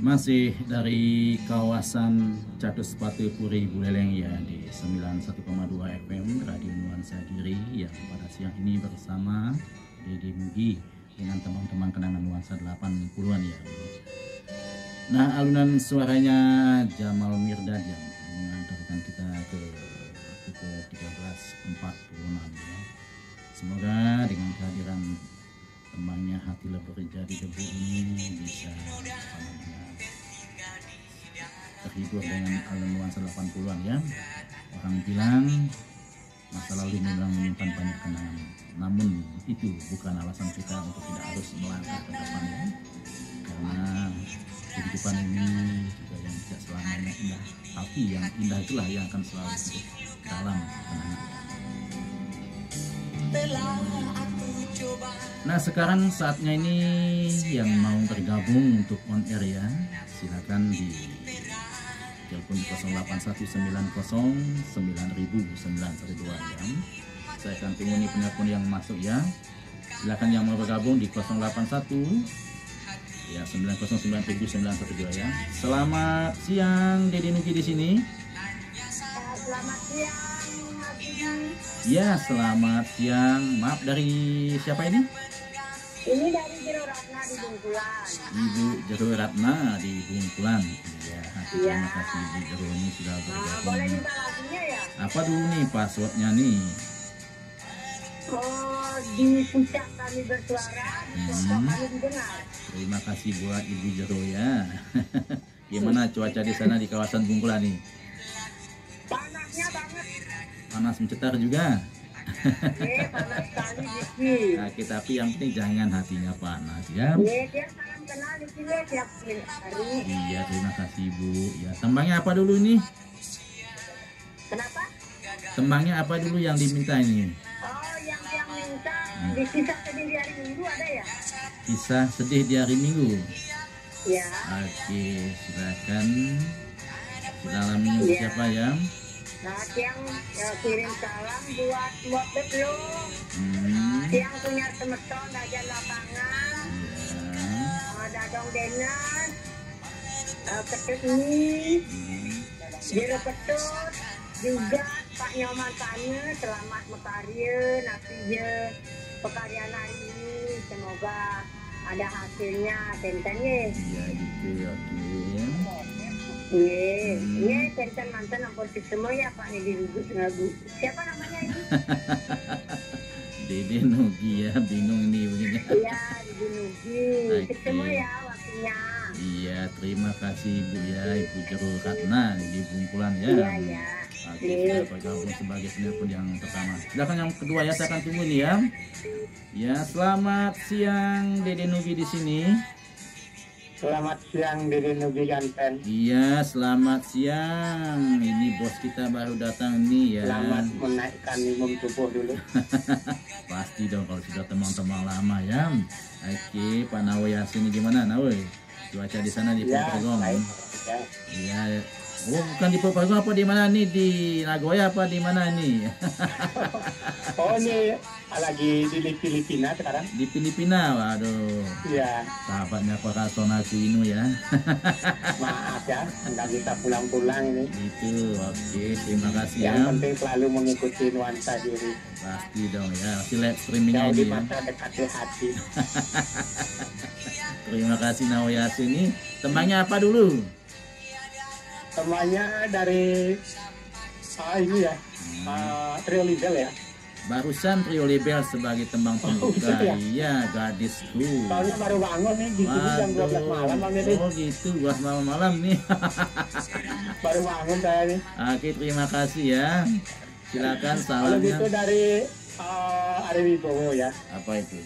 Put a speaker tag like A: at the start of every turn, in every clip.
A: Masih dari kawasan Catuspati Puri Buleleng ya di 91,2 FM Radio Nuansa Diri yang pada siang ini bersama Dede Mugi dengan teman-teman kenangan nuansa 80-an ya. Nah, alunan suaranya Jamal Mirdad yang mengantarkan kita ke pukul 13.46 ya. Semoga dengan kehadiran temannya Hati Lebur Jadi Debu ini bisa terhibur dengan alunan nuansa 80-an ya. Orang bilang masa lalu memang menyimpan banyak kenangan, namun itu bukan alasan kita untuk tidak harus melangkah ke depan ya. Karena kehidupan ini juga yang tidak selamanya indah, tapi yang indah itulah yang akan selalu hidup dalam kenangan. Nah, sekarang saatnya ini yang mau bergabung untuk on air ya, silakan di telepon 0819090912 ya. Saya akan tunggu nih penelpon yang masuk ya. Silakan yang mau bergabung di 081 ya 9099912 ya. Selamat siang Dede Nugi di sini.
B: Selamat siang.
A: Ya, selamat siang. Maaf, dari siapa ini?
B: Ini dari Jero Ratna di Bungkulan.
A: Ibu Jero Ratna di Bungkulan. Ya,
B: Iya.
A: terima kasih Ibu Jero ini sudah bergabung.
B: Boleh minta lagunya ya?
A: Apa dulu nih passwordnya nih?
B: Oh, di puncak kami bersuara, di kelompok kami didengar.
A: Terima kasih buat Ibu Jero ya. Gimana cuaca di sana di kawasan Bungkulan nih?
B: Panasnya banget.
A: Panas mencetar juga.
B: Panas sekali Diki.
A: Nah, tapi yang penting jangan hatinya panas ya.
B: Dia salam kenal di sini tiap hari.
A: Iya, terima kasih Ibu. Ya, tembangnya apa dulu nih?
B: Kenapa?
A: Tembangnya apa dulu yang diminta ini?
B: Oh, yang minta di kisah sedih di hari Minggu ada ya?
A: Kisah sedih di hari Minggu.
B: Ya.
A: Oke, silakan. Dalam minggu
B: Ya.
A: siapa ya?
B: Nah, yang kirim salam buat Betlo. Yang punya temeton dajan lapangan.
A: Ya.
B: Dadong dengan ketut ini. Jero ketut juga Pak Nyoman tanya selamat mekarya nanti pekaryan hari ini, semoga ada hasilnya tentennya.
A: Iya gitu, oke.
B: Iya, tenten mantan ampun semua ya Pak nih di lagu. Siapa namanya ini?
A: Dede Nugi ya, bingung nih begini.
B: Iya, di Nugi.
A: Oke.
B: Semua ya waktunya.
A: Iya, terima kasih Ibu ya, Ibu Jero Ratna di Bungkulan ya.
B: Iya, iya.
A: Oke, sudah bergabung sebagai penelpon yang pertama. Silakan yang kedua ya, saya akan tunggu nih ya. Ya, selamat siang Dede Nugi di sini.
C: Selamat siang Dede Nugi Ganten.
A: Iya, selamat siang. Ini bos kita baru datang nih ya.
C: Selamat menaikkan minum tubuh dulu.
A: Pasti dong kalau sudah teman-teman lama ya. Oke, Pak Nawe Yasin gimana Nawe? Cuaca di sana di
C: Ya,
A: Purwogong.
C: baik. Ya.
A: Iya. Oh, bukan di Purwogong, apa di mana nih? Di Nagoya apa di mana nih?
C: Oh, ini lagi di Filipina sekarang.
A: Di Filipina. Waduh.
C: Iya,
A: Sahabatnya Pak Sona Aquino ya.
C: maaf ya, nggak bisa pulang-pulang ini.
A: Itu. Oke, terima kasih ya.
C: Yang penting selalu mengikuti nuansa diri.
A: Pasti dong ya. Masih live streamingnya
C: Jauh
A: ini
C: di
A: ya.
C: mata dekat di hati.
A: Terima kasih Nawe Yasin ini. Temannya apa dulu?
C: Temannya dari ini ya, Trio Libel ya.
A: Barusan Trio Libel sebagai tembang pembuka.
C: iya.
A: Iya, gadisku.
C: Soalnya baru bangun nih, di sini jam 12 malam Bang Dede.
A: Oh gitu, buat malam-malam nih.
C: Baru bangun saya nih.
A: Oke, terima kasih ya. Silakan
C: Kalau
A: salamnya.
C: gitu dari Ari Wibowo ya.
A: Apa itu?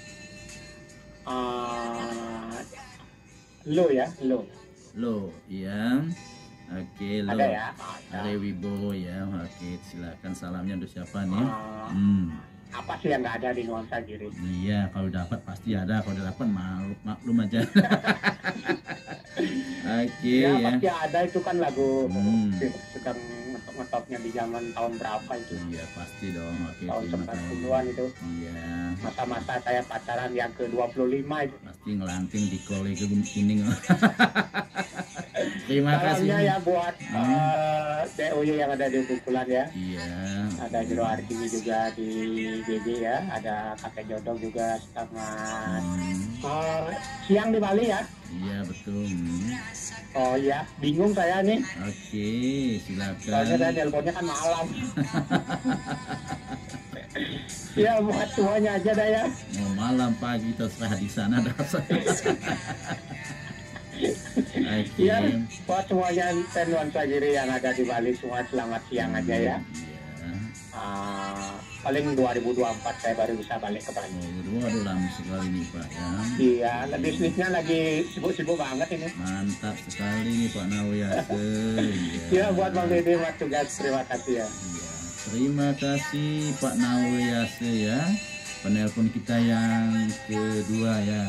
C: Lo ya, lo.
A: Lo, iya. Oke, lo.
C: Ada ya.
A: Ari Wibowo ya. Oke, silakan salamnya untuk siapa nih?
C: Ah. Apa sih yang nggak ada di nuansa diri?
A: Iya, kalau dapat pasti ada. Kalau dapat maklum aja. Oke
C: Ya,
A: ya.
C: pasti ada, itu kan lagu sedang ngetopnya di zaman tahun berapa itu?
A: Iya pasti dong. Oke,
C: Tahun
A: terima kasih.
C: 90-an itu.
A: Iya,
C: Masa-masa saya pacaran yang ke-25 itu.
A: pasti ngelanting di koli kuning. Terima kasih.
C: Salamnya ya buat DOY yang ada di Bukulan ya.
A: Iya.
C: Ada Jero Artimi juga di BB ya. Ada kakek Jodong juga sama siang di Bali ya.
A: Iya betul.
C: Oh iya, bingung saya nih.
A: Oke, silakan.
C: Soalnya saya teleponnya kan malam. Ya buat semuanya aja dah ya.
A: Mau malam pagi terserah di sana dah. Oke.
C: Ya buat semuanya nuansa Giri yang ada di Bali semua selamat siang aja ya.
A: Iya.
C: Paling 2024 saya baru bisa balik ke Bali.
A: Waduh, lama sekali nih Pak ya.
C: Iya, bisnisnya lagi sibuk-sibuk banget ini.
A: Mantap sekali nih Pak Nawiyase.
C: Ya buat Bang Dede Mas Tugas, terima kasih ya.
A: Iya. Terima kasih Pak Nawiyase ya. Penelpon kita yang kedua ya.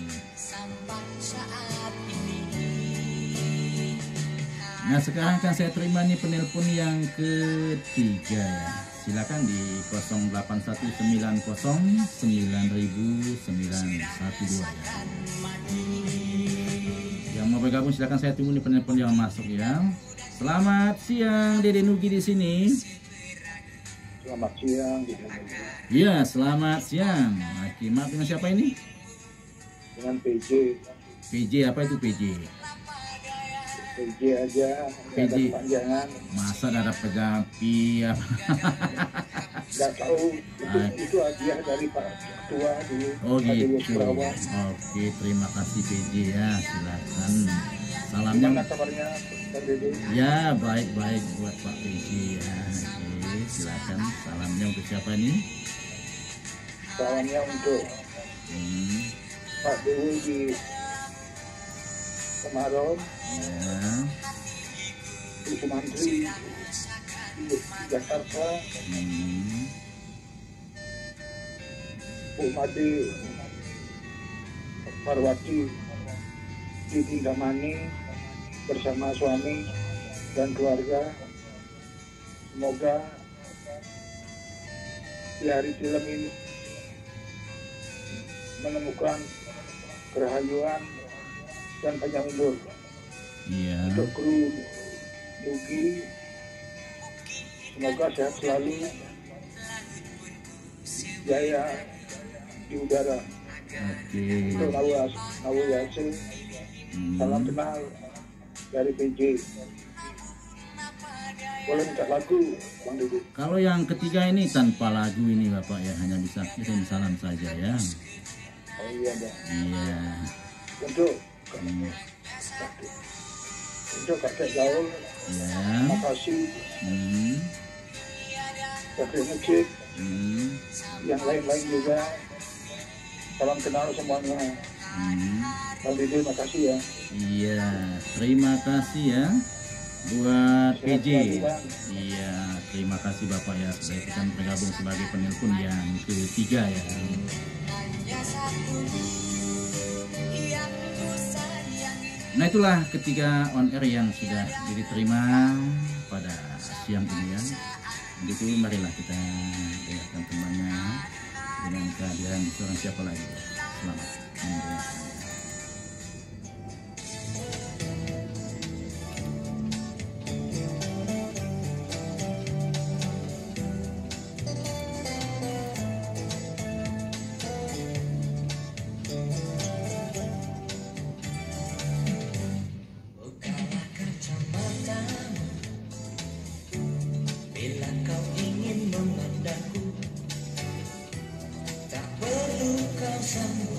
A: Nah sekarang kan saya terima nih penelpon yang ketiga ya. Silakan di 0819099112 ya. Yang mau bergabung silakan, saya tunggu nih penelpon yang masuk ya. Selamat siang Dede Nugi di sini.
C: Selamat siang.
A: Iya, selamat siang. Oke, maaf dengan siapa ini?
C: Dengan PJ.
A: PJ, apa itu PJ?
C: PJ aja,
A: PJ.
C: ada kepanjangan.
A: Masa ada pejapi ya?
C: Nggak tahu, itu hadiah dari Pak Ketua dulu.
A: Oh gitu.
C: Surawa.
A: Oke, terima kasih PJ ya. Silakan. Salamnya.
C: Gimana kabarnya Bang Dede?
A: Ya, baik-baik buat Pak PJ ya. Oke, silakan. Salamnya untuk siapa nih?
C: Salamnya untuk Pak Dewi di Semarang,
A: Ya.
C: Ibu Mantri di Jakarta, Bu Made Parwati di Tingamani bersama suami dan keluarga. Semoga di hari film ini menemukan kerahajuan dan panjang umur.
A: Iya.
C: Untuk kru Nugi, semoga sehat selalu, jaya di udara.
A: Oke.
C: Untuk Nawiyase, salam kenal dari PJ. Boleh minta lagu, Bang Dede?
A: Kalau yang ketiga ini tanpa lagu ini Bapak ya, hanya bisa kirim salam saja ya.
C: Oh iya, Bang.
A: Iya.
C: Untuk kakek gaul,
A: Ya.
C: terima kasih. Kakek Mujib, yang lain-lain juga. Salam kenal semuanya. Bang Dede, makasih ya.
A: Iya, terima kasih ya buat
C: Sehat
A: PJ.
C: selalu, Bang.
A: Iya, terima kasih Bapak ya sudah ikutan bergabung sebagai penelpon yang ketiga ya. Nah itulah ketiga on air yang sudah diterima pada siang ini ya. Begitu marilah kita dengarkan temannya dengan kehadiran seorang siapa lagi. Selamat mendengarkan.
D: Kau ingin memandangku, tak perlu kau sambut.